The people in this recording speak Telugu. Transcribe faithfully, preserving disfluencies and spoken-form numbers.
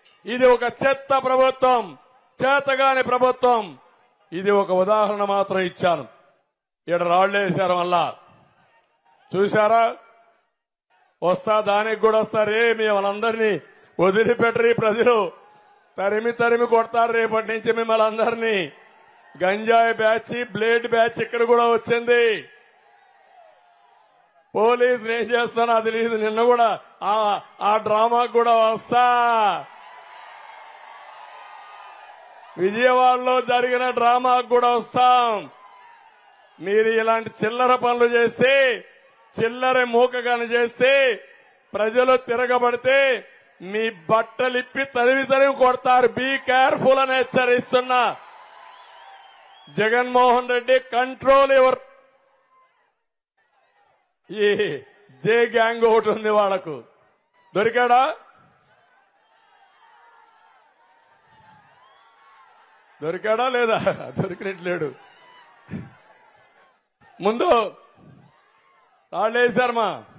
ఇది ఒక చెత్త ప్రభుత్వం, చేతగాని ప్రభుత్వం. ఇది ఒక ఉదాహరణ మాత్రం ఇచ్చాను. ఇక్కడ రాళ్లేశారు మళ్ళా చూశారా? వస్తా దానికి కూడా వస్తారే, మిమ్మల్ని వదిలిపెట్టరు ప్రజలు, తరిమి తరిమి కొడతారు రేపటి నుంచి మిమ్మల్ని అందరినీ. గంజాయి బ్యాచ్, బ్లేడ్ బ్యాచ్ ఇక్కడ కూడా వచ్చింది. పోలీసులు ఏం చేస్తానో అది లేదు. నిన్న కూడా ఆ డ్రామాకు కూడా వస్తా. విజయవాడలో జరిగిన డ్రామాకు కూడా వస్తాం. మీరు ఇలాంటి చిల్లర పనులు చేస్తే, చిల్లర మూకగాని చేస్తే, ప్రజలు తిరగబడితే మీ బట్టలిప్పి తరివి తరివి కొడతారు. బీ కేర్ఫుల్ అని హెచ్చరిస్తున్నా. Jaganmohan Reddy control your. ఈ జే గ్యాంగ్ ఒకటి ఉంది వాళ్లకు. దొరికాడా? దొరికాడా లేదా? దొరికినట్లేడు. ముందు రాళ్ళేశారమ్మా.